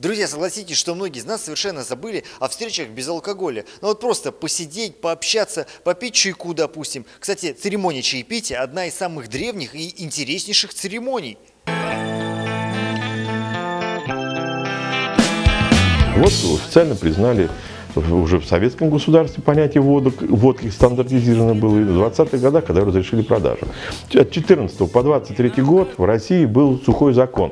Друзья, согласитесь, что многие из нас совершенно забыли о встречах без алкоголя. Ну вот просто посидеть, пообщаться, попить чайку, допустим. Кстати, церемония чаепития – одна из самых древних и интереснейших церемоний. Вот официально признали уже в советском государстве понятие водки стандартизировано было и в 20-х годах, когда разрешили продажу. От 14 по 23 год в России был сухой закон.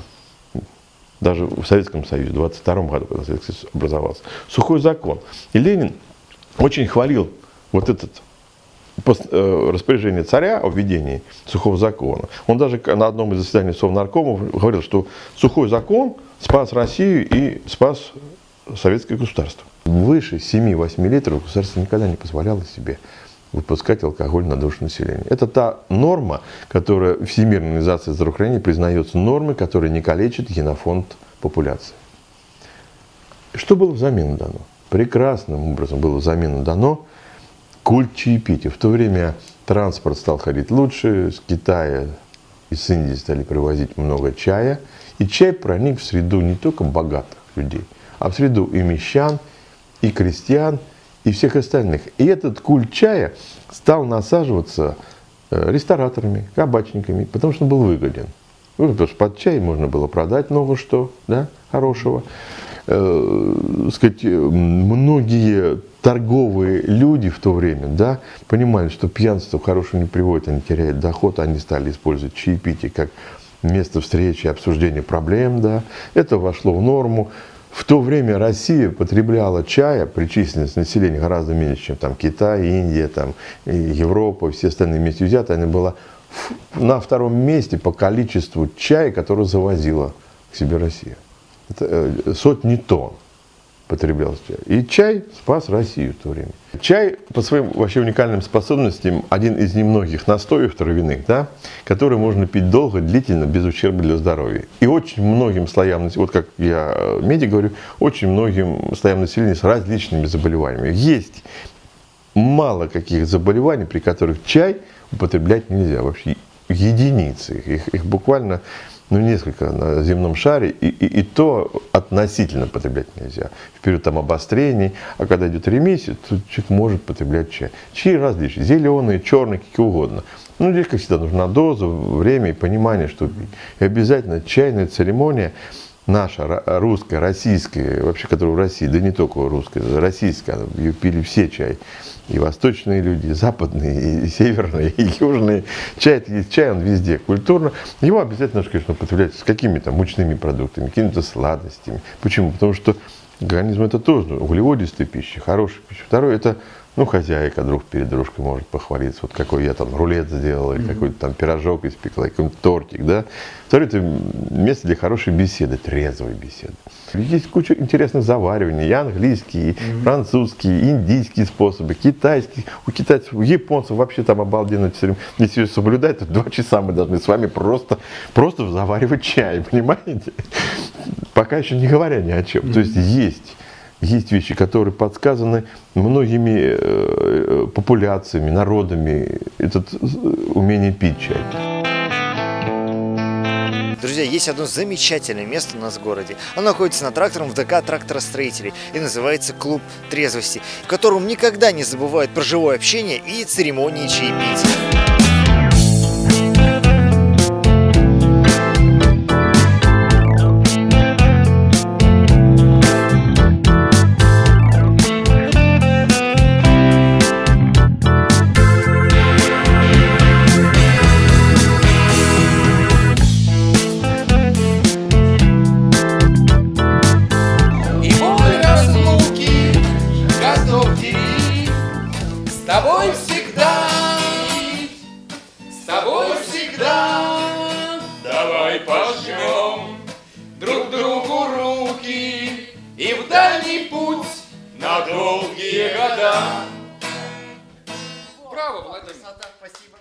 Даже в Советском Союзе, в 22 году, когда Советский Союз образовался. Сухой закон. И Ленин очень хвалил вот это распоряжение царя о введении сухого закона. Он даже на одном из заседаний Совнаркомов говорил, что сухой закон спас Россию и спас советское государство. Выше 7-8 литров государство никогда не позволяло себе выпускать алкоголь на душу населения. Это та норма, которая Всемирной организацией здравоохранения признается нормой, которая не калечит генофонд популяции. Что было взамен дано? Прекрасным образом было взамен дано культ чаепития. В то время транспорт стал ходить лучше, с Китая и с Индии стали привозить много чая. И чай проник в среду не только богатых людей, а в среду и мещан, и крестьян, и всех остальных. И этот культ чая стал насаживаться рестораторами, кабачниками, потому что он был выгоден. Потому что под чай можно было продать много что, да, хорошего. Сказать, многие торговые люди в то время, да, понимали, что пьянство хорошего не приводит, они теряют доход, они стали использовать чаепитие как место встречи, обсуждения проблем, да. Это вошло в норму. В то время Россия потребляла чая при численности населения гораздо меньше, чем там Китай, Индия, там, и Европа, все остальные вместе взяты. Она была на втором месте по количеству чая, который завозила к себе Россия. Это сотни тонн потреблялся чай. И чай спас Россию в то время. Чай по своим вообще уникальным способностям один из немногих настоев травяных, да, который можно пить долго, длительно, без ущерба для здоровья. И очень многим слоям, вот как я медик говорю, очень многим слоям населения с различными заболеваниями. Есть мало каких заболеваний, при которых чай употреблять нельзя. Вообще единицы. Их буквально несколько на земном шаре, и то относительно потреблять нельзя. В период там обострений, а когда идет ремиссия, то человек может потреблять чай. Чаи различные, зеленые, черные, какие угодно. Ну, здесь, как всегда, нужна доза, время и понимание, что пить. И обязательно чайная церемония наша, русская, российская, вообще, которая в России, да не только русская, российская, ее пили все чай. И восточные люди, и западные, и северные, и южные. Чай, это есть чай, он везде культурно. Его обязательно, конечно, употреблять с какими-то мучными продуктами, какими-то сладостями. Почему? Потому что организм это тоже углеводистая пища, хорошая пища. Второе, это, хозяйка друг перед дружкой может похвалиться. Вот какой я там рулет сделал, или какой-то там пирожок испекла, какой-нибудь тортик, да. Второе, это место для хорошей беседы, трезвой беседы. Есть куча интересных завариваний, и английские, и французские, и индийские способы, китайские. У китайцев, у японцев вообще там обалденно. Если ее соблюдать, то 2 часа мы должны с вами просто заваривать чай, понимаете? Пока еще не говоря ни о чем. То есть есть вещи, которые подсказаны многими популяциями, народами. Это умение пить чай. Друзья, есть одно замечательное место у нас в городе. Оно находится над трактором в ДК тракторостроителей и называется «Клуб трезвости», в котором никогда не забывают про живое общение и церемонии чаепития. С тобой всегда, давай пожмем друг другу руки и в дальний путь на долгие года. Браво, Владимир! Спасибо.